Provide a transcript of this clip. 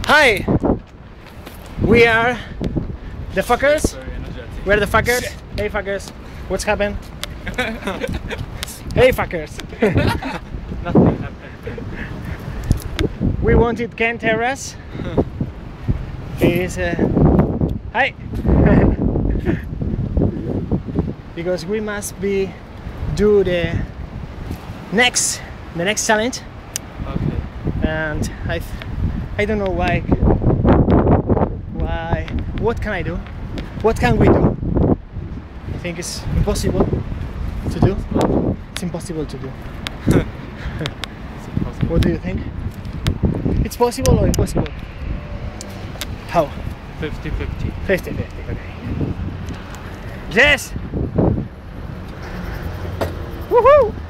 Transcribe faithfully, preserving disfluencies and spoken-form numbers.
Hi! We are the fuckers. We're the fuckers. Hey fuckers. What's happened? Hey fuckers. Nothing happened. We wanted Ken Terrace. He's uh... Hi! Because we must be do the next the next challenge. Okay. And I I don't know why why what can I do? What can we do? I think it's impossible to do. It's impossible to do. It's impossible. What do you think? It's possible or impossible? How? fifty fifty. fifty fifty, okay. Yes! Woohoo!